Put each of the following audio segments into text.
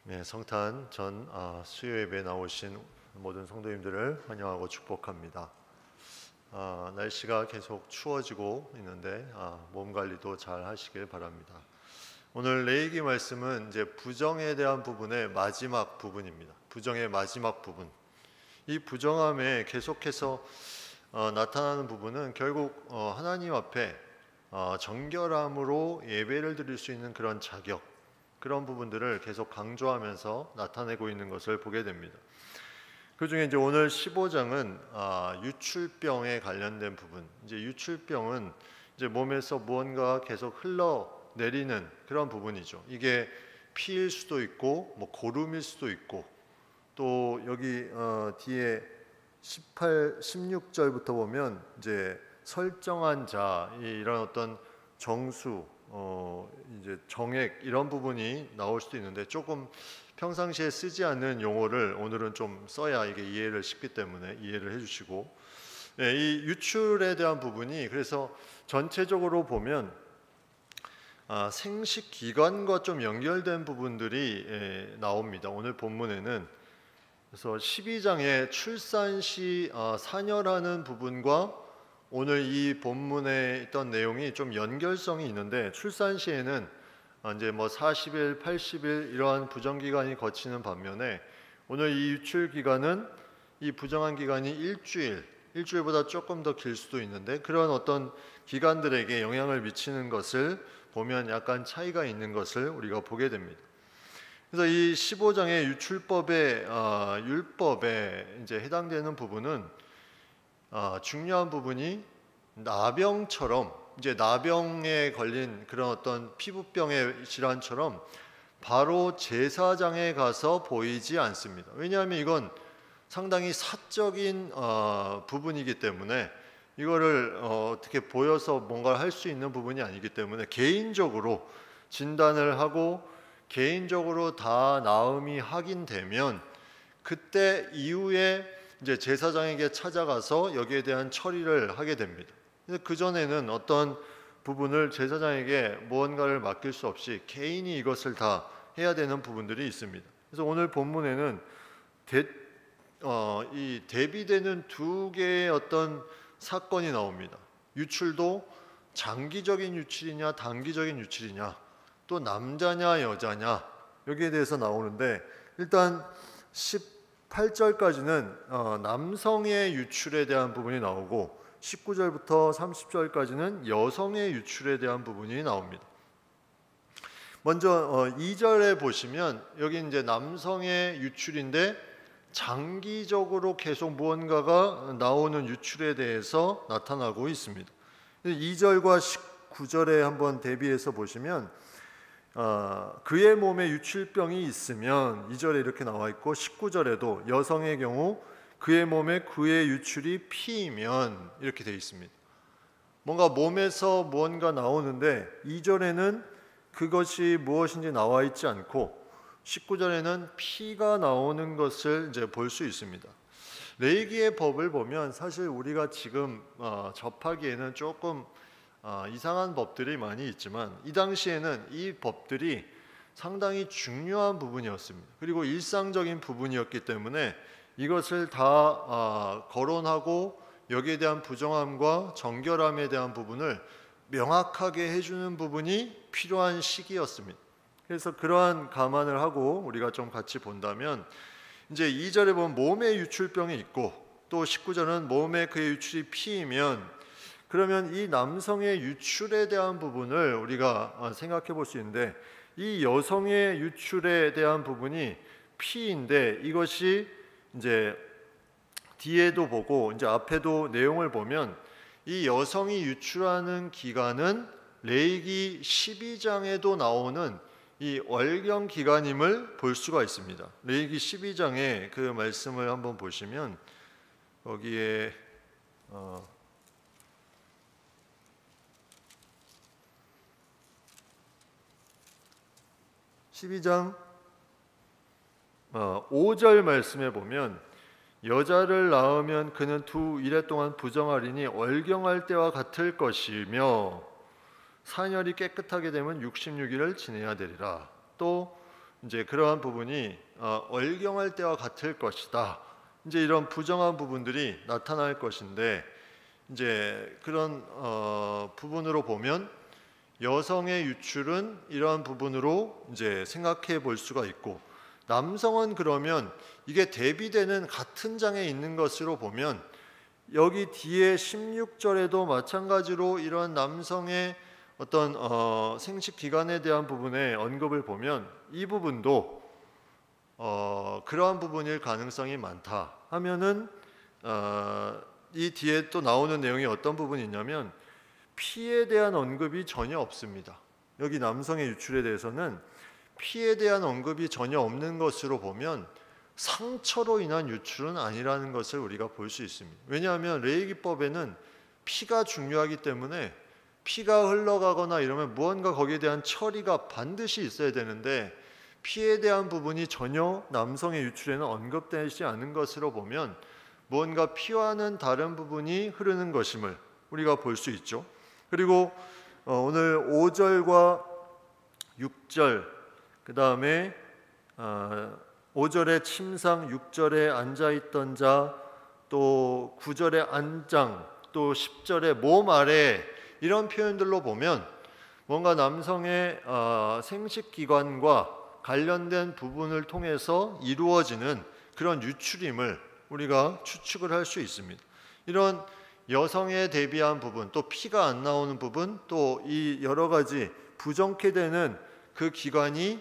네, 성탄 전 수요 예배에 나오신 모든 성도님들을 환영하고 축복합니다. 날씨가 계속 추워지고 있는데 몸 관리도 잘 하시길 바랍니다. 오늘 레위기 말씀은 이제 부정에 대한 부분의 마지막 부분입니다. 부정의 마지막 부분. 이 부정함에 계속해서 나타나는 부분은 결국 하나님 앞에 정결함으로 예배를 드릴 수 있는 그런 자격, 그런 부분들을 계속 강조하면서 나타내고 있는 것을 보게 됩니다. 그 중에 이제 오늘 15장은 유출병에 관련된 부분. 이제 유출병은 이제 몸에서 무언가 계속 흘러내리는 그런 부분이죠. 이게 피일 수도 있고, 뭐 고름일 수도 있고, 또 여기 뒤에 16절부터 보면 이제 설정한 자, 이런 어떤 정수, 이제 정액 이런 부분이 나올 수도 있는데 조금 평상시에 쓰지 않는 용어를 오늘은 좀 써야 이게 이해를 쉽기 때문에 이해를 해주시고, 이 유출에 대한 부분이 그래서 전체적으로 보면 생식 기관과 좀 연결된 부분들이 나옵니다. 오늘 본문에는 그래서 12장에 출산 시 사녀라는 부분과 오늘 이 본문에 있던 내용이 좀 연결성이 있는데, 출산 시에는 이제 뭐 40일, 80일 이러한 부정 기간이 거치는 반면에 오늘 이 유출 기간은 이 부정한 기간이 일주일보다 조금 더 길 수도 있는데 그런 어떤 기간들에게 영향을 미치는 것을 보면 약간 차이가 있는 것을 우리가 보게 됩니다. 그래서 이 15장의 유출법의 율법에 이제 해당되는 부분은 중요한 부분이 나병처럼, 이제 나병에 걸린 그런 어떤 피부병의 질환처럼 바로 제사장에 가서 보이지 않습니다. 왜냐하면 이건 상당히 사적인 부분이기 때문에 이거를 어떻게 보여서 뭔가를 할 수 있는 부분이 아니기 때문에 개인적으로 진단을 하고 개인적으로 다 나음이 확인되면 그때 이후에 이제 제사장에게 찾아가서 여기에 대한 처리를 하게 됩니다. 그 전에는 어떤 부분을 제사장에게 무언가를 맡길 수 없이 개인이 이것을 다 해야 되는 부분들이 있습니다. 그래서 오늘 본문에는 이 대비되는 두 개의 어떤 사건이 나옵니다. 유출도 장기적인 유출이냐 단기적인 유출이냐, 또 남자냐 여자냐, 여기에 대해서 나오는데 일단 18절까지는 남성의 유출에 대한 부분이 나오고 19절부터 30절까지는 여성의 유출에 대한 부분이 나옵니다. 먼저 2절에 보시면 여기 이제 남성의 유출인데 장기적으로 계속 무언가가 나오는 유출에 대해서 나타나고 있습니다. 2절과 19절에 한번 대비해서 보시면 그의 몸에 유출병이 있으면 2절에 이렇게 나와 있고 19절에도 여성의 경우 그의 몸에 그의 유출이 피이면 이렇게 되어 있습니다. 뭔가 몸에서 무언가 나오는데 2절에는 그것이 무엇인지 나와 있지 않고 19절에는 피가 나오는 것을 이제 볼 수 있습니다. 레위기의 법을 보면 사실 우리가 지금 접하기에는 조금 이상한 법들이 많이 있지만 이 당시에는 이 법들이 상당히 중요한 부분이었습니다. 그리고 일상적인 부분이었기 때문에 이것을 다 거론하고 여기에 대한 부정함과 정결함에 대한 부분을 명확하게 해주는 부분이 필요한 시기였습니다. 그래서 그러한 감안을 하고 우리가 좀 같이 본다면 이제 2절에 보면 몸에 유출병이 있고 또 19절은 몸에 그의 유출이 피이면, 그러면 이 남성의 유출에 대한 부분을 우리가 생각해 볼 수 있는데 이 여성의 유출에 대한 부분이 피인데 이것이 이제 뒤에도 보고 이제 앞에도 내용을 보면 이 여성이 유출하는 기간은 레위기 12장에도 나오는 이 월경 기간임을 볼 수가 있습니다. 레위기 12장에 그 말씀을 한번 보시면 거기에 12장 5절 말씀에 보면 여자를 낳으면 그는 두 이래 동안 부정하리니 월경할 때와 같을 것이며 사녀리 깨끗하게 되면 66일을 지내야 되리라. 또 이제 그러한 부분이 얼경할 때와 같을 것이다. 이제 이런 부정한 부분들이 나타날 것인데, 이제 그런 부분으로 보면 여성의 유출은 이러한 부분으로 이제 생각해 볼 수가 있고, 남성은 그러면 이게 대비되는 같은 장에 있는 것으로 보면 여기 뒤에 16절에도 마찬가지로 이러한 남성의 어떤 생식 기관에 대한 부분의 언급을 보면 이 부분도 그러한 부분일 가능성이 많다 하면은 이 뒤에 또 나오는 내용이 어떤 부분이 있냐면 피에 대한 언급이 전혀 없습니다. 여기 남성의 유출에 대해서는 피에 대한 언급이 전혀 없는 것으로 보면 상처로 인한 유출은 아니라는 것을 우리가 볼 수 있습니다. 왜냐하면 레위기법에는 피가 중요하기 때문에 피가 흘러가거나 이러면 무언가 거기에 대한 처리가 반드시 있어야 되는데, 피에 대한 부분이 전혀 남성의 유출에는 언급되지 않은 것으로 보면 무언가 피와는 다른 부분이 흐르는 것임을 우리가 볼 수 있죠. 그리고 오늘 5절과 6절, 그 다음에 5절에 침상, 6절에 앉아있던 자, 또 9절에 안장, 또 10절에 몸 아래, 이런 표현들로 보면 뭔가 남성의 생식기관과 관련된 부분을 통해서 이루어지는 그런 유출임을 우리가 추측을 할 수 있습니다. 이런 여성에 대비한 부분, 또 피가 안 나오는 부분, 또 이 여러 가지 부정케 되는 그 기관이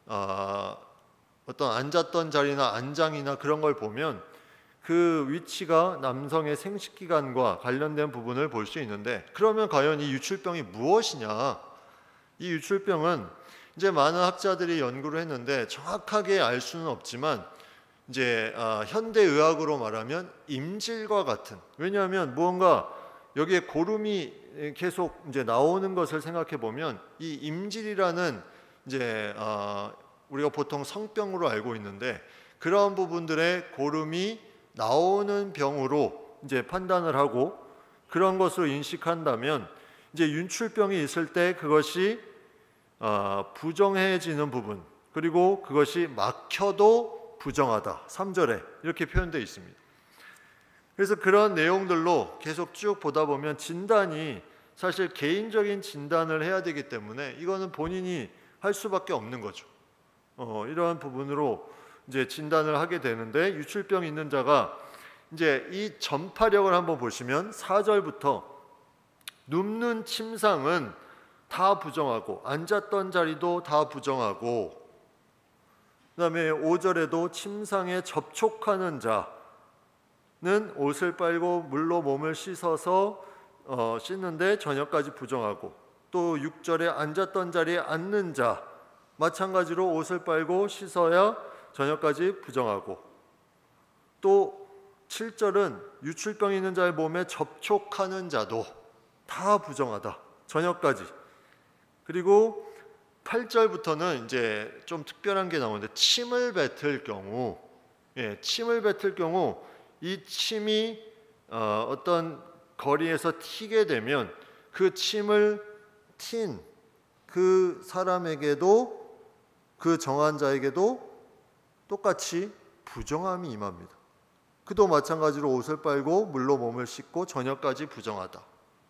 어떤 앉았던 자리나 안장이나 그런 걸 보면 그 위치가 남성의 생식기관과 관련된 부분을 볼 수 있는데, 그러면 과연 이 유출병이 무엇이냐? 이 유출병은 이제 많은 학자들이 연구를 했는데 정확하게 알 수는 없지만 이제 현대 의학으로 말하면 임질과 같은, 왜냐하면 무언가 여기에 고름이 계속 이제 나오는 것을 생각해 보면 이 임질이라는 이제 우리가 보통 성병으로 알고 있는데 그러한 부분들의 고름이 나오는 병으로 이제 판단을 하고 그런 것으로 인식한다면 이제 윤출병이 있을 때 그것이 부정해지는 부분, 그리고 그것이 막혀도 부정하다, 3절에 이렇게 표현되어 있습니다. 그래서 그런 내용들로 계속 쭉 보다 보면 진단이 사실 개인적인 진단을 해야 되기 때문에 이거는 본인이 할 수밖에 없는 거죠. 이러한 부분으로 이제 진단을 하게 되는데, 유출병이 있는 자가 이제 이 전파력을 한번 보시면 4절부터 눕는 침상은 다 부정하고 앉았던 자리도 다 부정하고, 그 다음에 5절에도 침상에 접촉하는 자는 옷을 빨고 물로 몸을 씻어서 씻는데 저녁까지 부정하고, 또 6절에 앉았던 자리에 앉는 자 마찬가지로 옷을 빨고 씻어야 저녁까지 부정하고, 또 7절은 유출병 있는 자의 몸에 접촉하는 자도 다 부정하다, 저녁까지. 그리고 8절부터는 이제 좀 특별한 게 나오는데 침을 뱉을 경우, 침을 뱉을 경우 이 침이 어떤 거리에서 튀게 되면 그 침을 튄 그 사람에게도, 그 정한 자에게도 똑같이 부정함이 임합니다. 그도 마찬가지로 옷을 빨고 물로 몸을 씻고 저녁까지 부정하다.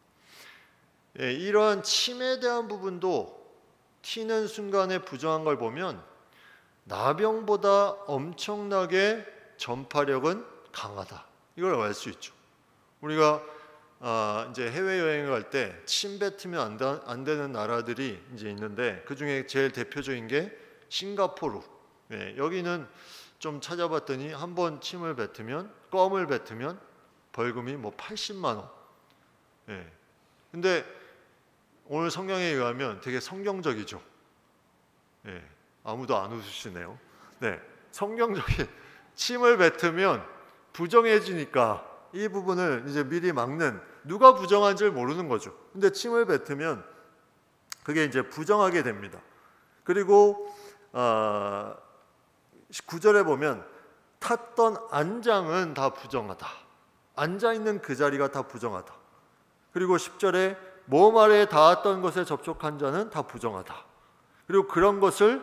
이러한 침에 대한 부분도 튀는 순간에 부정한 걸 보면 나병보다 엄청나게 전파력은 강하다, 이걸 알 수 있죠. 우리가 이제 해외 여행을 갈 때 침 뱉으면 안 되는 나라들이 이제 있는데 그 중에 제일 대표적인 게 싱가포르. 여기는 좀 찾아봤더니 한 번 침을 뱉으면, 껌을 뱉으면 벌금이 뭐 80만 원. 근데 오늘 성경에 의하면 되게 성경적이죠. 아무도 안 웃으시네요. 성경적인, 침을 뱉으면 부정해지니까 이 부분을 이제 미리 막는, 누가 부정한 줄 모르는 거죠. 근데 침을 뱉으면 그게 이제 부정하게 됩니다. 그리고 9절에 보면 탔던 안장은 다 부정하다, 앉아있는 그 자리가 다 부정하다. 그리고 10절에 몸 아래에 닿았던 것에 접촉한 자는 다 부정하다. 그리고 그런 것을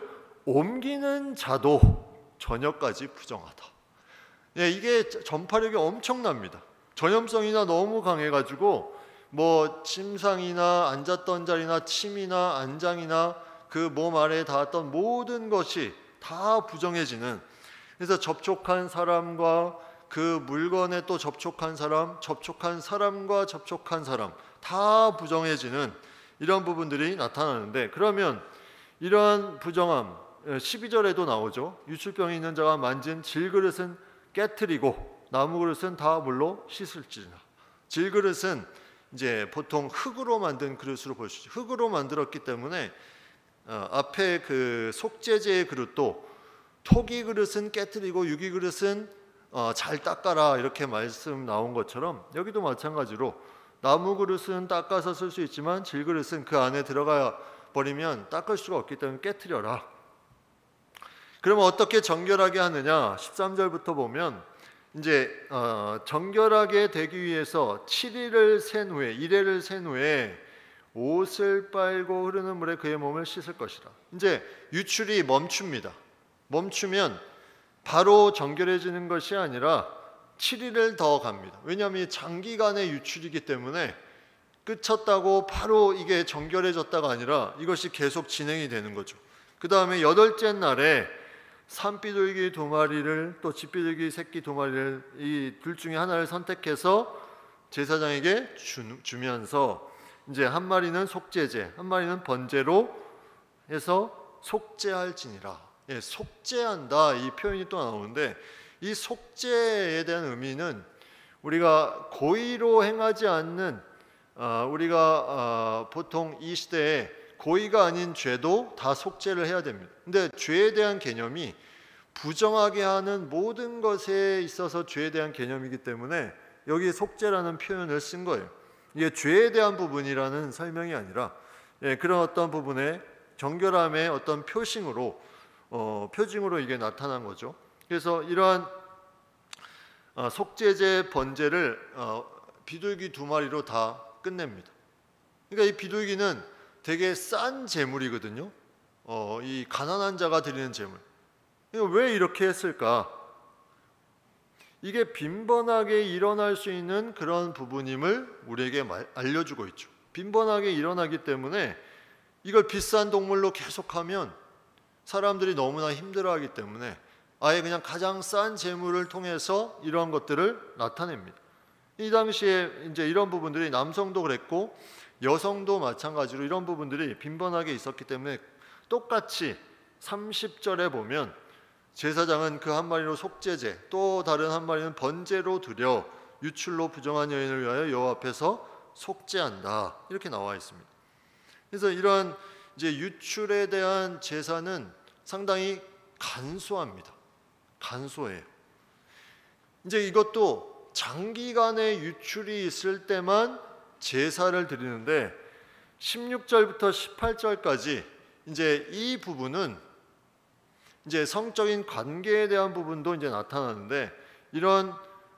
옮기는 자도 저녁까지 부정하다. 예, 이게 전파력이 엄청납니다. 전염성이나 너무 강해가지고 뭐 침상이나 앉았던 자리나 침이나 안장이나 그 몸 아래에 닿았던 모든 것이 다 부정해지는, 그래서 접촉한 사람과 그 물건에 또 접촉한 사람, 접촉한 사람과 접촉한 사람 다 부정해지는 이런 부분들이 나타나는데, 그러면 이러한 부정함 12절에도 나오죠. 유출병이 있는 자가 만진 질그릇은 깨트리고 나무 그릇은 다 물로 씻을지니라. 질그릇은 이제 보통 흙으로 만든 그릇으로 볼 수 있죠. 흙으로 만들었기 때문에 앞에 그 속죄제의 그릇도 토기 그릇은 깨트리고 유기 그릇은 잘 닦아라 이렇게 말씀 나온 것처럼 여기도 마찬가지로 나무 그릇은 닦아서 쓸 수 있지만 질그릇은 그 안에 들어가 버리면 닦을 수가 없기 때문에 깨트려라. 그러면 어떻게 정결하게 하느냐? 13절부터 보면 이제 정결하게 되기 위해서 7일을 센 후에, 이레를 센 후에 옷을 빨고 흐르는 물에 그의 몸을 씻을 것이라. 이제 유출이 멈춥니다. 멈추면 바로 정결해지는 것이 아니라 7일을 더 갑니다. 왜냐하면 장기간의 유출이기 때문에 끝쳤다고 바로 이게 정결해졌다가 아니라 이것이 계속 진행이 되는 거죠. 그 다음에 8째 날에 산비둘기 2마리를 또 집비둘기 새끼 2마리를 이 둘 중에 하나를 선택해서 제사장에게 주면서 이제 한 마리는 속죄제, 한 마리는 번제로 해서 속죄할지니라. 예, 속죄한다 이 표현이 또 나오는데, 이 속죄에 대한 의미는 우리가 고의로 행하지 않는 우리가 보통 이 시대에 고의가 아닌 죄도 다 속죄를 해야 됩니다. 근데 죄에 대한 개념이 부정하게 하는 모든 것에 있어서 죄에 대한 개념이기 때문에 여기 속죄라는 표현을 쓴 거예요. 이게 죄에 대한 부분이라는 설명이 아니라 그런 어떤 부분의 정결함의 어떤 표징으로 이게 나타난 거죠. 그래서 이러한 속죄제 번제를 비둘기 2마리로 다 끝냅니다. 그러니까 이 비둘기는 되게 싼 제물이거든요. 이 가난한 자가 드리는 제물. 왜 이렇게 했을까? 이게 빈번하게 일어날 수 있는 그런 부분임을 우리에게 알려주고 있죠. 빈번하게 일어나기 때문에 이걸 비싼 동물로 계속하면 사람들이 너무나 힘들어하기 때문에 아예 그냥 가장 싼 제물을 통해서 이러한 것들을 나타냅니다. 이 당시에 이제 이런 부분들이 남성도 그랬고 여성도 마찬가지로 이런 부분들이 빈번하게 있었기 때문에 똑같이 30절에 보면 제사장은 그 한 마리로 속죄제, 또 다른 한 마리는 번제로 드려 유출로 부정한 여인을 위하여 여호와 앞에서 속죄한다 이렇게 나와 있습니다. 그래서 이러한 이제 유출에 대한 제사는 상당히 간소합니다. 간소해요. 이제 이것도 장기간의 유출이 있을 때만 제사를 드리는데 16절부터 18절까지 이제 이 부분은 이제 성적인 관계에 대한 부분도 이제 나타나는데 이런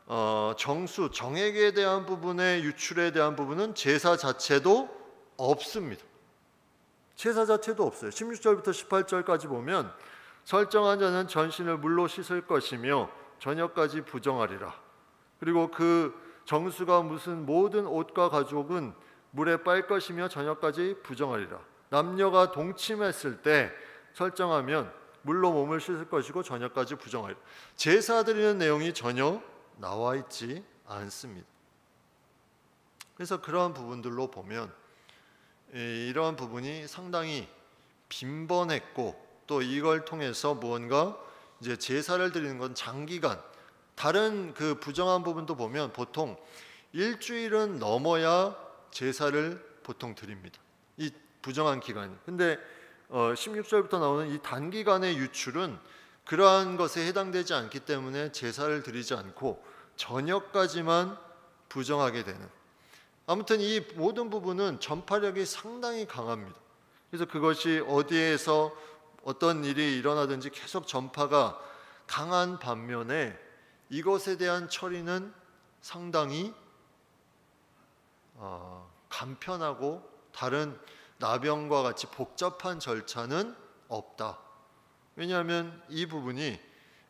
정수, 정액에 대한 부분의 유출에 대한 부분은 제사 자체도 없습니다. 제사 자체도 없어요. 16절부터 18절까지 보면 설정한 자는 전신을 물로 씻을 것이며 저녁까지 부정하리라. 그리고 그 정수가 무슨 모든 옷과 가죽은 물에 빨 것이며 저녁까지 부정하리라. 남녀가 동침했을 때 설정하면 물로 몸을 씻을 것이고 저녁까지 부정하리라. 제사 드리는 내용이 전혀 나와 있지 않습니다. 그래서 그러한 부분들로 보면 이러한 부분이 상당히 빈번했고 또 이걸 통해서 무언가 이제 제사를 드리는 건 장기간 다른 그 부정한 부분도 보면 보통 일주일은 넘어야 제사를 보통 드립니다. 이 부정한 기간이. 근데 16절부터 나오는 이 단기간의 유출은 그러한 것에 해당되지 않기 때문에 제사를 드리지 않고 저녁까지만 부정하게 되는. 아무튼 이 모든 부분은 전파력이 상당히 강합니다. 그래서 그것이 어디에서 어떤 일이 일어나든지 계속 전파가 강한 반면에 이것에 대한 처리는 상당히 간편하고 다른 나병과 같이 복잡한 절차는 없다. 왜냐하면 이 부분이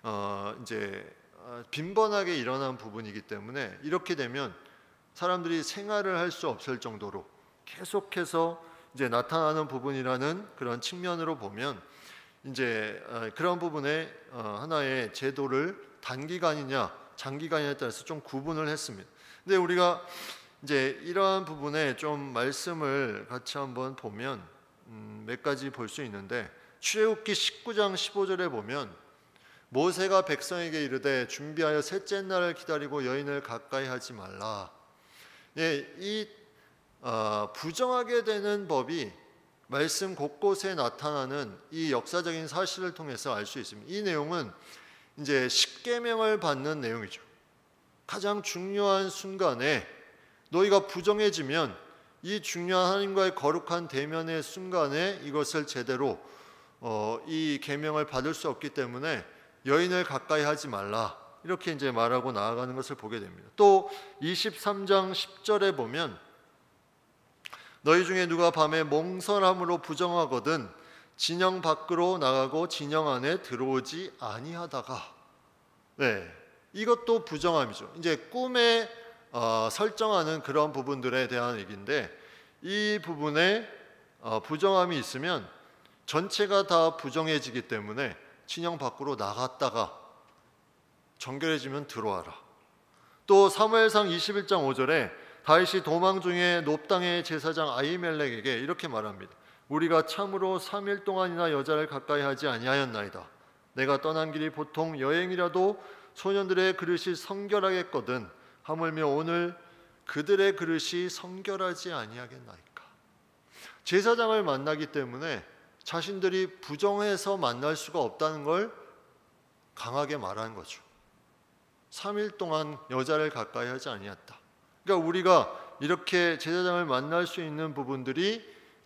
빈번하게 일어난 부분이기 때문에 이렇게 되면 사람들이 생활을 할 수 없을 정도로 계속해서 이제 나타나는 부분이라는 그런 측면으로 보면 이제 그런 부분에 하나의 제도를 단기간이냐 장기간이냐에 따라서 좀 구분을 했습니다. 근데 우리가 이제 이러한 부분에 좀 말씀을 같이 한번 보면 몇 가지 볼 수 있는데, 출애굽기 19장 15절에 보면 모세가 백성에게 이르되 준비하여 셋째 날을 기다리고 여인을 가까이 하지 말라. 예, 이 부정하게 되는 법이 말씀 곳곳에 나타나는 이 역사적인 사실을 통해서 알 수 있습니다. 이 내용은 이제 십계명을 받는 내용이죠. 가장 중요한 순간에 너희가 부정해지면 이 중요한 하나님과의 거룩한 대면의 순간에 이것을 제대로 이 계명을 받을 수 없기 때문에 여인을 가까이 하지 말라, 이렇게 이제 말하고 나아가는 것을 보게 됩니다. 또 23장 10절에 보면 너희 중에 누가 밤에 몽설함으로 부정하거든 진영 밖으로 나가고 진영 안에 들어오지 아니하다가, 네, 이것도 부정함이죠. 이제 꿈에 설정하는 그런 부분들에 대한 얘기인데, 이 부분에 부정함이 있으면 전체가 다 부정해지기 때문에 진영 밖으로 나갔다가 정결해지면 들어와라. 또 사무엘상 21장 5절에 다윗이 도망 중에 놉당의 제사장 아히멜렉에게 이렇게 말합니다. 우리가 참으로 3일 동안이나 여자를 가까이 하지 아니하였나이다. 내가 떠난 길이 보통 여행이라도 소년들의 그릇이 성결하겠거든 하물며 오늘 그들의 그릇이 성결하지 아니하겠나이까. 제사장을 만나기 때문에 자신들이 부정해서 만날 수가 없다는 걸 강하게 말하는 거죠. 3일 동안 여자를 가까이 하지 아니했다. 그러니까 우리가 이렇게 제사장을 만날 수 있는 부분들이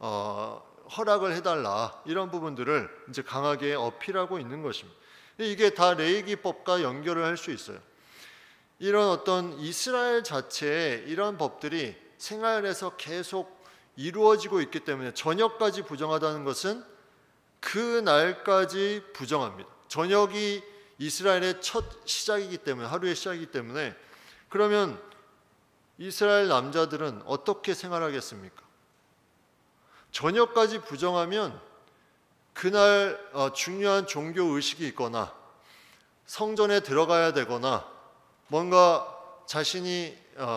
허락을 해달라, 이런 부분들을 이제 강하게 어필하고 있는 것입니다. 이게 다 레위기법과 연결을 할 수 있어요. 이런 어떤 이스라엘 자체에 이런 법들이 생활에서 계속 이루어지고 있기 때문에 저녁까지 부정하다는 것은 그 날까지 부정합니다. 저녁이 이스라엘의 첫 시작이기 때문에, 하루의 시작이기 때문에, 그러면 이스라엘 남자들은 어떻게 생활하겠습니까? 저녁까지 부정하면 그날 중요한 종교 의식이 있거나 성전에 들어가야 되거나 뭔가 자신이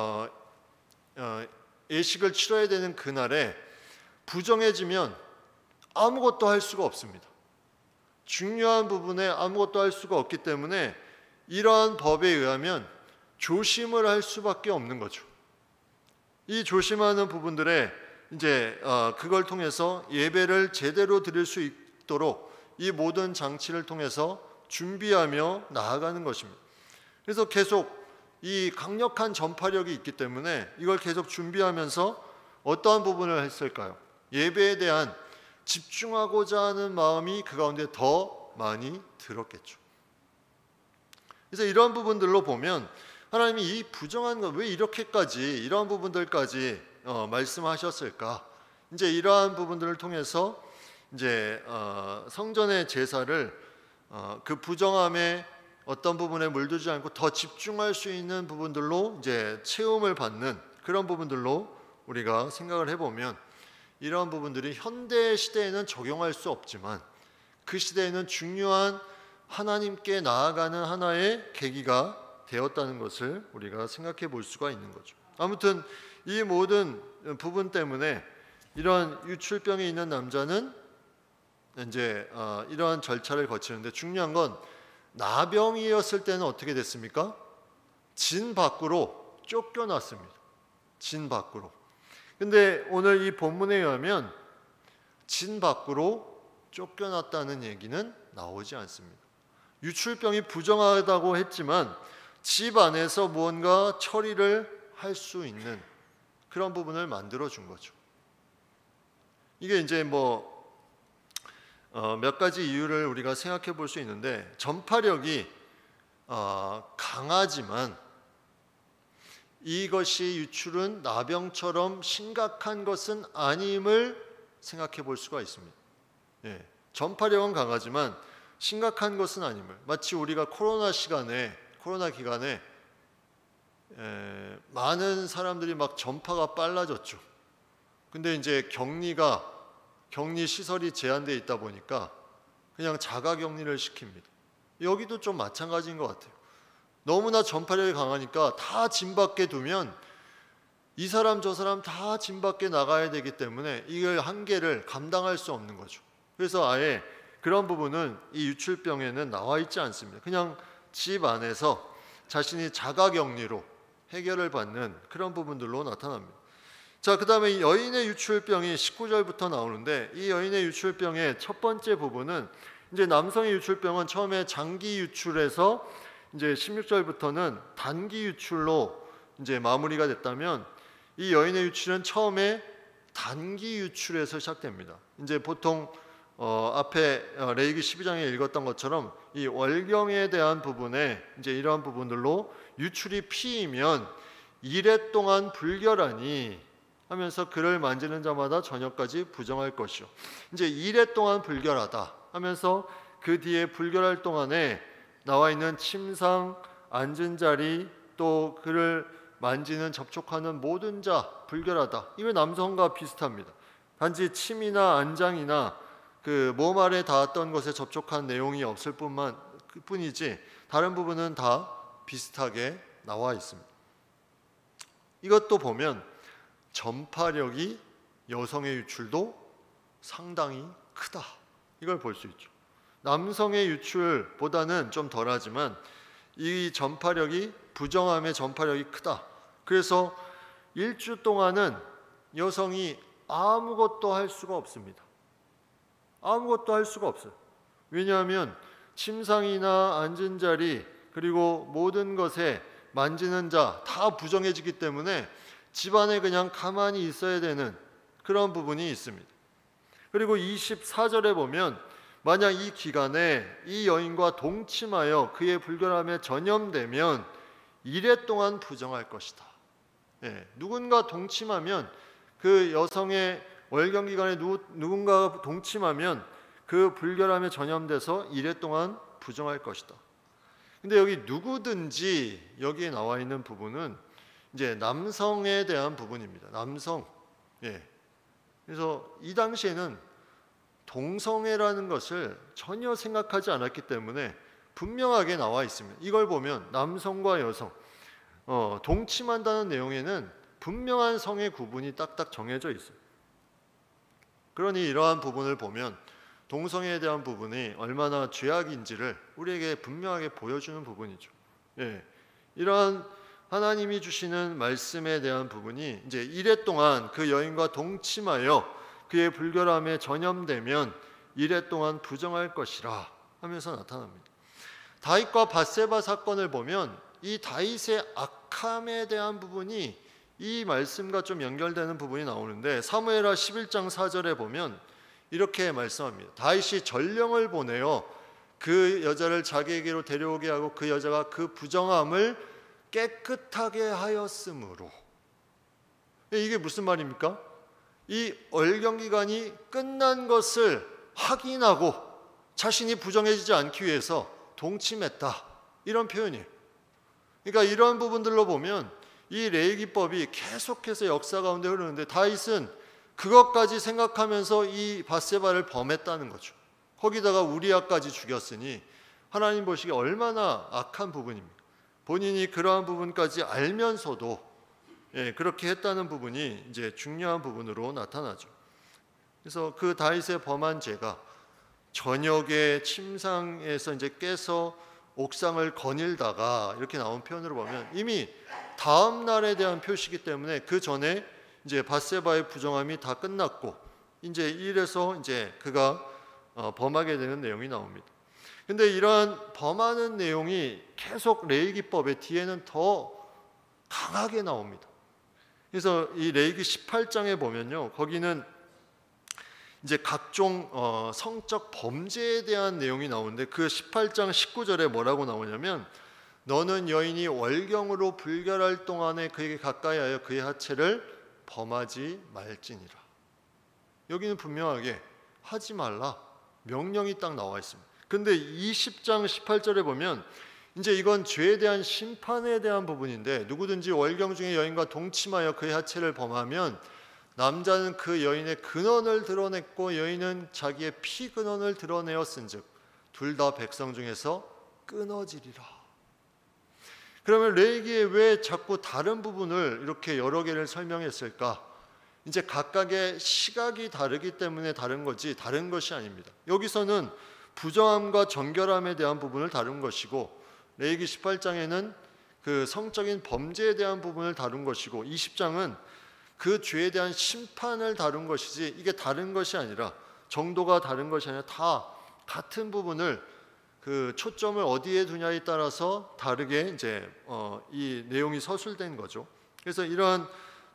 예식을 치러야 되는 그날에 부정해지면 아무것도 할 수가 없습니다. 중요한 부분에 아무것도 할 수가 없기 때문에 이러한 법에 의하면 조심을 할 수밖에 없는 거죠. 이 조심하는 부분들에 이제 그걸 통해서 예배를 제대로 드릴 수 있도록 이 모든 장치를 통해서 준비하며 나아가는 것입니다. 그래서 계속 이 강력한 전파력이 있기 때문에 이걸 계속 준비하면서 어떠한 부분을 했을까요? 예배에 대한 집중하고자 하는 마음이 그 가운데 더 많이 들었겠죠. 그래서 이러한 부분들로 보면 하나님이 이 부정한 것, 왜 이렇게까지 이러한 부분들까지 말씀하셨을까? 이제 이러한 부분들을 통해서 이제 성전의 제사를 그 부정함에 어떤 부분에 물들지 않고 더 집중할 수 있는 부분들로 이제 체험을 받는 그런 부분들로 우리가 생각을 해보면, 이러한 부분들이 현대 시대에는 적용할 수 없지만 그 시대에는 중요한 하나님께 나아가는 하나의 계기가 되었다는 것을 우리가 생각해 볼 수가 있는 거죠. 아무튼 이 모든 부분 때문에 이러한 유출병이 있는 남자는 이제 이러한 절차를 거치는데, 중요한 건 나병이었을 때는 어떻게 됐습니까? 진 밖으로 쫓겨났습니다. 진 밖으로. 근데 오늘 이 본문에 의하면 진 밖으로 쫓겨났다는 얘기는 나오지 않습니다. 유출병이 부정하다고 했지만 집 안에서 무언가 처리를 할 수 있는 그런 부분을 만들어 준 거죠. 이게 이제 몇 가지 이유를 우리가 생각해 볼 수 있는데, 전파력이 강하지만 이것이 유출은 나병처럼 심각한 것은 아님을 생각해 볼 수가 있습니다. 예, 전파력은 강하지만 심각한 것은 아님을. 마치 우리가 코로나 기간에 많은 사람들이 막 전파가 빨라졌죠. 근데 이제 격리 시설이 제한되어 있다 보니까 그냥 자가 격리를 시킵니다. 여기도 좀 마찬가지인 것 같아요. 너무나 전파력이 강하니까 다 집 밖에 두면 이 사람 저 사람 다 집 밖에 나가야 되기 때문에 이걸 한계를 감당할 수 없는 거죠. 그래서 아예 그런 부분은 이 유출병에는 나와 있지 않습니다. 그냥 집 안에서 자신이 자가 격리로 해결을 받는 그런 부분들로 나타납니다. 자, 그 다음에 여인의 유출병이 19절부터 나오는데, 이 여인의 유출병의 첫 번째 부분은 이제 남성의 유출병은 처음에 장기 유출에서 이제 16절부터는 단기 유출로 이제 마무리가 됐다면, 이 여인의 유출은 처음에 단기 유출에서 시작됩니다. 이제 보통 앞에 레위기 12장에 읽었던 것처럼 이 월경에 대한 부분에 이제 이러한 부분들로 유출이 피이면 이레 동안 불결하니 하면서 그를 만지는 자마다 저녁까지 부정할 것이요. 이제 이레 동안 불결하다 하면서 그 뒤에 불결할 동안에 나와 있는 침상, 앉은 자리, 또 그를 만지는 접촉하는 모든 자 불결하다. 이게 남성과 비슷합니다. 단지 침이나 안장이나 그 몸 아래 닿았던 것에 접촉한 내용이 없을 뿐이지 다른 부분은 다 비슷하게 나와 있습니다. 이것도 보면 전파력이 여성의 유출도 상당히 크다. 이걸 볼 수 있죠. 남성의 유출보다는 좀 덜하지만 이 전파력이 부정함의 전파력이 크다. 그래서 일주 동안은 여성이 아무것도 할 수가 없습니다. 아무것도 할 수가 없어요. 왜냐하면 침상이나 앉은 자리 그리고 모든 것에 만지는 자 다 부정해지기 때문에 집안에 그냥 가만히 있어야 되는 그런 부분이 있습니다. 그리고 24절에 보면 만약 이 기간에 이 여인과 동침하여 그의 불결함에 전염되면 이레 동안 부정할 것이다. 누군가 동침하면 그 여성의 월경 기간에 누군가가 동침하면 그 불결함에 전염돼서 이레 동안 부정할 것이다. 근데 여기 누구든지 여기에 나와 있는 부분은 이제 남성에 대한 부분입니다. 남성. 그래서 이 당시에는 동성애라는 것을 전혀 생각하지 않았기 때문에 분명하게 나와 있습니다. 이걸 보면 남성과 여성 동침한다는 내용에는 분명한 성의 구분이 딱딱 정해져 있어요. 그러니 이러한 부분을 보면 동성애에 대한 부분이 얼마나 죄악인지를 우리에게 분명하게 보여주는 부분이죠. 이러한 하나님이 주시는 말씀에 대한 부분이 이제 이레 동안 그 여인과 동침하여 그의 불결함에 전염되면 이레 동안 부정할 것이라 하면서 나타납니다. 다윗과 밧세바 사건을 보면 이 다윗의 악함에 대한 부분이 이 말씀과 좀 연결되는 부분이 나오는데, 사무엘하 11장 4절에 보면 이렇게 말씀합니다. 다윗이 전령을 보내어 그 여자를 자기에게로 데려오게 하고 그 여자가 그 부정함을 깨끗하게 하였으므로. 이게 무슨 말입니까? 이 월경 기간이 끝난 것을 확인하고 자신이 부정해지지 않기 위해서 동침했다. 이런 표현이에요. 그러니까 이런 부분들로 보면 이 레위기법이 계속해서 역사 가운데 흐르는데 다윗은 그것까지 생각하면서 이 밧세바를 범했다는 거죠. 거기다가 우리아까지 죽였으니 하나님 보시기에 얼마나 악한 부분입니까? 본인이 그러한 부분까지 알면서도 그렇게 했다는 부분이 이제 중요한 부분으로 나타나죠. 그래서 그 다윗의 범한 죄가 저녁에 침상에서 이제 깨서 옥상을 거닐다가 이렇게 나온 표현으로 보면 이미 다음 날에 대한 표시이기 때문에 그 전에 이제 밧세바의 부정함이 다 끝났고 이제 이래서 이제 그가 범하게 되는 내용이 나옵니다. 근데 이러한 범하는 내용이 계속 레위기법의 뒤에는 더 강하게 나옵니다. 그래서 이 레위기 18장에 보면요, 거기는 이제 각종 성적 범죄에 대한 내용이 나오는데 그 18장 19절에 뭐라고 나오냐면 너는 여인이 월경으로 불결할 동안에 그에게 가까이하여 그의 하체를 범하지 말지니라. 여기는 분명하게 하지 말라 명령이 딱 나와 있습니다. 근데 20장 18절에 보면 이제 이건 죄에 대한 심판에 대한 부분인데, 누구든지 월경 중에 여인과 동침하여 그의 하체를 범하면 남자는 그 여인의 근원을 드러냈고 여인은 자기의 피 근원을 드러내었은즉 둘 다 백성 중에서 끊어지리라. 그러면 레위기에 왜 자꾸 다른 부분을 이렇게 여러 개를 설명했을까? 이제 각각의 시각이 다르기 때문에 다른 거지 다른 것이 아닙니다. 여기서는 부정함과 정결함에 대한 부분을 다룬 것이고, 레위기 18장에는 그 성적인 범죄에 대한 부분을 다룬 것이고, 20장은 그 죄에 대한 심판을 다룬 것이지, 이게 다른 것이 아니라, 정도가 다른 것이 아니라 다 같은 부분을 그 초점을 어디에 두냐에 따라서 다르게 이제 이 내용이 서술된 거죠. 그래서 이러한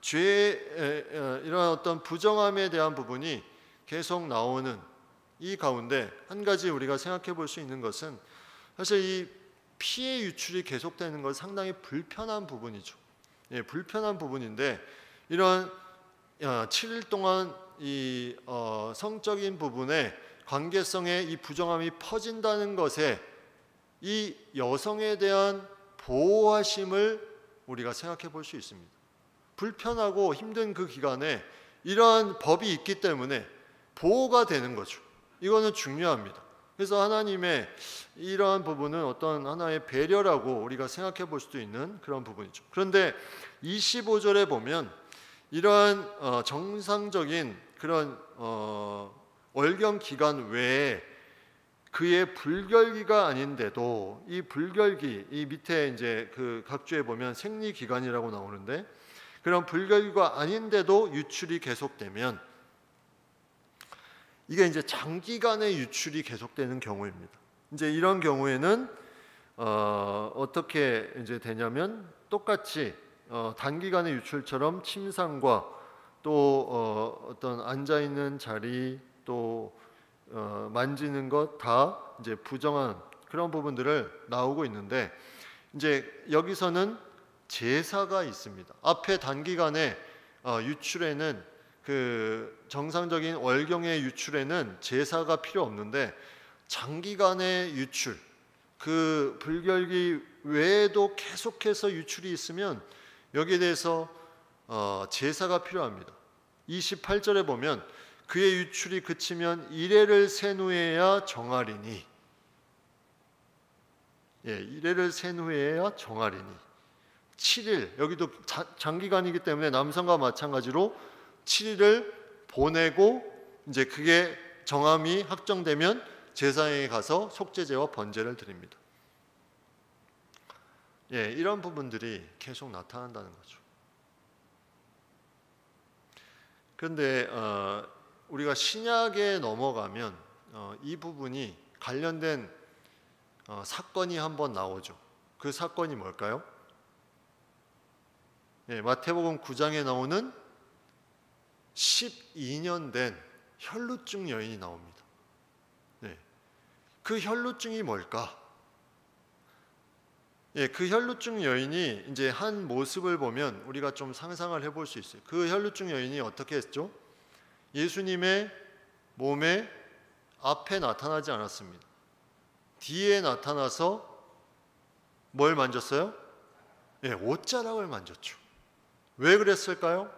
이러한 어떤 부정함에 대한 부분이 계속 나오는 이 가운데 한 가지 우리가 생각해 볼 수 있는 것은, 사실 이 피의 유출이 계속되는 건 상당히 불편한 부분이죠. 예, 불편한 부분인데, 이런 7일 동안 이 성적인 부분에 관계성에 이 부정함이 퍼진다는 것에 이 여성에 대한 보호하심을 우리가 생각해 볼 수 있습니다. 불편하고 힘든 그 기간에 이러한 법이 있기 때문에 보호가 되는 거죠. 이거는 중요합니다. 그래서 하나님의 이러한 부분은 어떤 하나의 배려라고 우리가 생각해 볼 수도 있는 그런 부분이죠. 그런데 25절에 보면 이러한 정상적인 그런 월경 기간 외에 그의 불결기가 아닌데도, 이 불결기, 이 밑에 이제 그 각주에 보면 생리 기간이라고 나오는데, 그런 불결기가 아닌데도 유출이 계속되면 이게 이제 장기간의 유출이 계속되는 경우입니다. 이제 이런 경우에는 어떻게 이제 되냐면, 똑같이 단기간의 유출처럼 침상과 또 어떤 앉아 있는 자리, 또 만지는 것 다 이제 부정한 그런 부분들을 나오고 있는데, 이제 여기서는 제사가 있습니다. 앞에 단기간에 유출에는 그 정상적인 월경의 유출에는 제사가 필요 없는데, 장기간의 유출, 그 불결기 외에도 계속해서 유출이 있으면 여기에 대해서 제사가 필요합니다. 28절에 보면 그의 유출이 그치면 이레를 센 후에야 정하리니, 예, 이레를 센 후에야 정하리니. 7일, 여기도 장기간이기 때문에 남성과 마찬가지로 7일을 보내고 이제 그게 정함이 확정되면 제사장에 가서 속죄제와 번제를 드립니다. 예, 이런 부분들이 계속 나타난다는 거죠. 그런데 우리가 신약에 넘어가면 이 부분이 관련된 사건이 한번 나오죠. 그 사건이 뭘까요? 예, 마태복음 9장에 나오는 12년 된 혈루증 여인이 나옵니다. 네. 그 혈루증이 뭘까? 예, 그 혈루증 여인이 이제 한 모습을 보면 우리가 좀 상상을 해볼 수 있어요. 그 혈루증 여인이 어떻게 했죠? 예수님의 몸에 앞에 나타나지 않았습니다. 뒤에 나타나서 뭘 만졌어요? 예, 옷자락을 만졌죠. 왜 그랬을까요?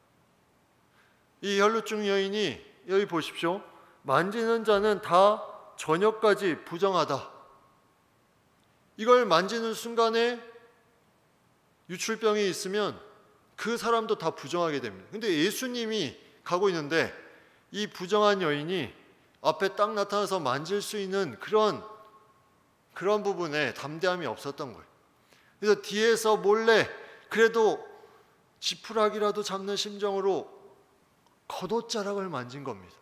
이 혈루증 여인이, 여기 보십시오. 만지는 자는 다 저녁까지 부정하다. 이걸 만지는 순간에 유출병이 있으면 그 사람도 다 부정하게 됩니다. 근데 예수님이 가고 있는데 이 부정한 여인이 앞에 딱 나타나서 만질 수 있는 그런 부분에 담대함이 없었던 거예요. 그래서 뒤에서 몰래 그래도 지푸라기라도 잡는 심정으로 겉옷자락을 만진 겁니다.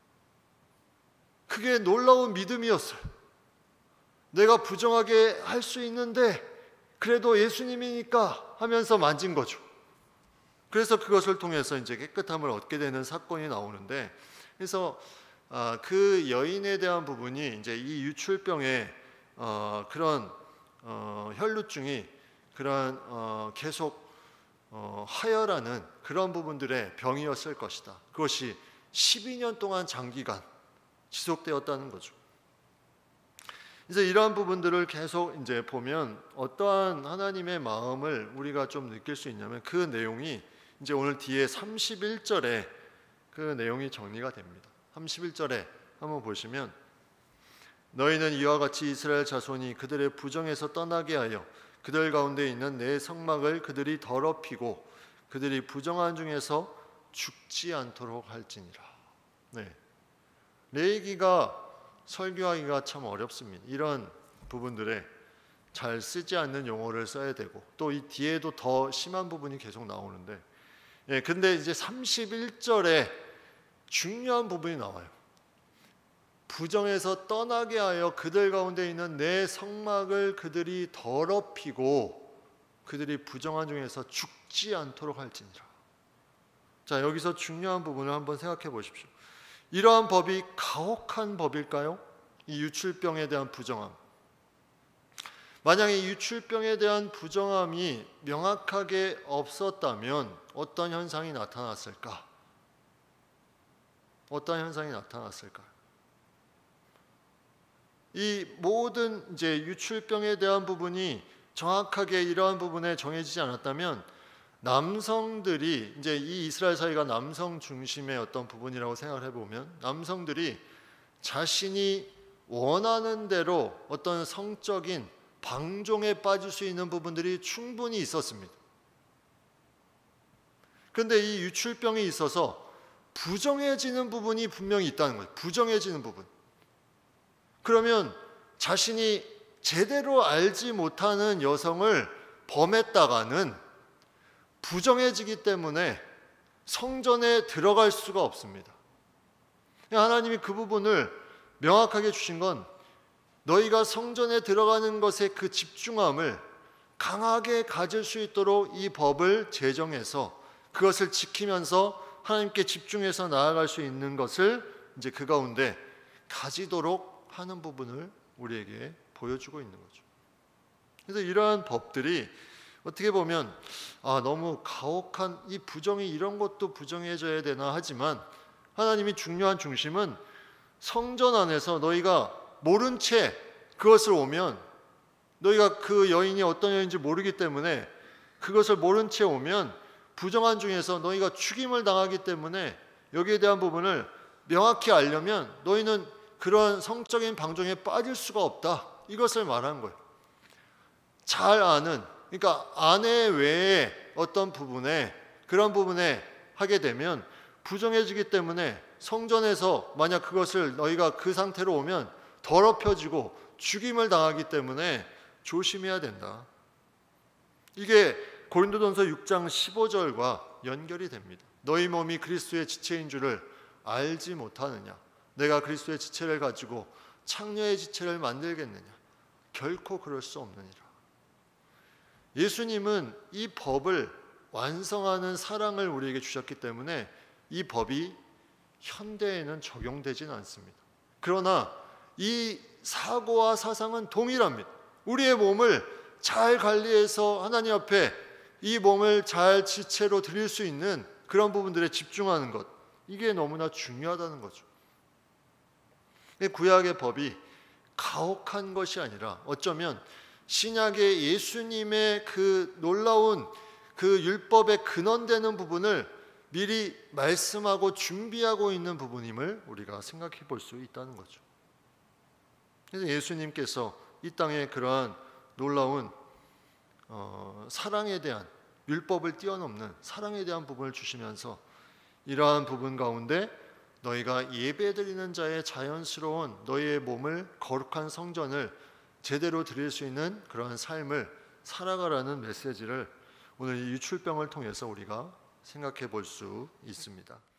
그게 놀라운 믿음이었어요. 내가 부정하게 할 수 있는데 그래도 예수님이니까 하면서 만진 거죠. 그래서 그것을 통해서 이제 깨끗함을 얻게 되는 사건이 나오는데, 그래서 그 여인에 대한 부분이 이제 이 유출병의 그런 혈루증이 그런 계속 하혈하는 그런 부분들의 병이었을 것이다. 그것이 12년 동안 장기간 지속되었다는 거죠. 이제 이러한 부분들을 계속 이제 보면 어떠한 하나님의 마음을 우리가 좀 느낄 수 있냐면 그 내용이 이제 오늘 뒤에 31절에 그 내용이 정리가 됩니다. 31절에 한번 보시면 너희는 이와 같이 이스라엘 자손이 그들의 부정에서 떠나게 하여 그들 가운데 있는 내 성막을 그들이 더럽히고 그들이 부정한 중에서 죽지 않도록 할지니라. 네. 레위기가 설교하기가 참 어렵습니다. 이런 부분들에 잘 쓰지 않는 용어를 써야 되고 또 이 뒤에도 더 심한 부분이 계속 나오는데 근데 이제 31절에 중요한 부분이 나와요. 부정에서 떠나게 하여 그들 가운데 있는 내 성막을 그들이 더럽히고 그들이 부정한 중에서 죽지 않도록 할지니라. 자, 여기서 중요한 부분을 한번 생각해 보십시오. 이러한 법이 가혹한 법일까요? 이 유출병에 대한 부정함. 만약에 유출병에 대한 부정함이 명확하게 없었다면 어떤 현상이 나타났을까? 어떤 현상이 나타났을까? 이 모든 이제 유출병에 대한 부분이 정확하게 이러한 부분에 정해지지 않았다면 남성들이 이제 이 이스라엘 사회가 남성 중심의 어떤 부분이라고 생각을 해보면 남성들이 자신이 원하는 대로 어떤 성적인 방종에 빠질 수 있는 부분들이 충분히 있었습니다. 그런데 이 유출병이 있어서 부정해지는 부분이 분명히 있다는 거예요. 부정해지는 부분. 그러면 자신이 제대로 알지 못하는 여성을 범했다가는 부정해지기 때문에 성전에 들어갈 수가 없습니다. 하나님이 그 부분을 명확하게 주신 건 너희가 성전에 들어가는 것에 그 집중함을 강하게 가질 수 있도록 이 법을 제정해서 그것을 지키면서 하나님께 집중해서 나아갈 수 있는 것을 이제 그 가운데 가지도록 하는 부분을 우리에게 보여주고 있는 거죠. 그래서 이러한 법들이 어떻게 보면 너무 가혹한 이 부정이 이런 것도 부정해져야 되나 하지만 하나님이 중요한 중심은 성전 안에서 너희가 모른 채 그것을 오면 너희가 그 여인이 어떤 여인인지 모르기 때문에 그것을 모른 채 오면 부정한 중에서 너희가 죽임을 당하기 때문에 여기에 대한 부분을 명확히 알려면 너희는 그런 성적인 방종에 빠질 수가 없다. 이것을 말하는 거예요. 잘 아는 그러니까 아내 외에 어떤 부분에 그런 부분에 하게 되면 부정해지기 때문에 성전에서 만약 그것을 너희가 그 상태로 오면 더럽혀지고 죽임을 당하기 때문에 조심해야 된다. 이게 고린도전서 6장 15절과 연결이 됩니다. 너희 몸이 그리스도의 지체인 줄을 알지 못하느냐? 내가 그리스도의 지체를 가지고 창녀의 지체를 만들겠느냐? 결코 그럴 수 없느니라. 예수님은 이 법을 완성하는 사랑을 우리에게 주셨기 때문에 이 법이 현대에는 적용되지는 않습니다. 그러나 이 사고와 사상은 동일합니다. 우리의 몸을 잘 관리해서 하나님 앞에 이 몸을 잘 지체로 드릴 수 있는 그런 부분들에 집중하는 것, 이게 너무나 중요하다는 거죠. 구약의 법이 가혹한 것이 아니라 어쩌면 신약의 예수님의 그 놀라운 그 율법의 근원되는 부분을 미리 말씀하고 준비하고 있는 부분임을 우리가 생각해 볼 수 있다는 거죠. 그래서 예수님께서 이 땅에 그러한 놀라운 사랑에 대한 율법을 뛰어넘는 사랑에 대한 부분을 주시면서 이러한 부분 가운데 너희가 예배드리는 자의 자연스러운 너희의 몸을 거룩한 성전을 제대로 드릴 수 있는 그러한 삶을 살아가라는 메시지를 오늘 이 유출병을 통해서 우리가 생각해 볼 수 있습니다.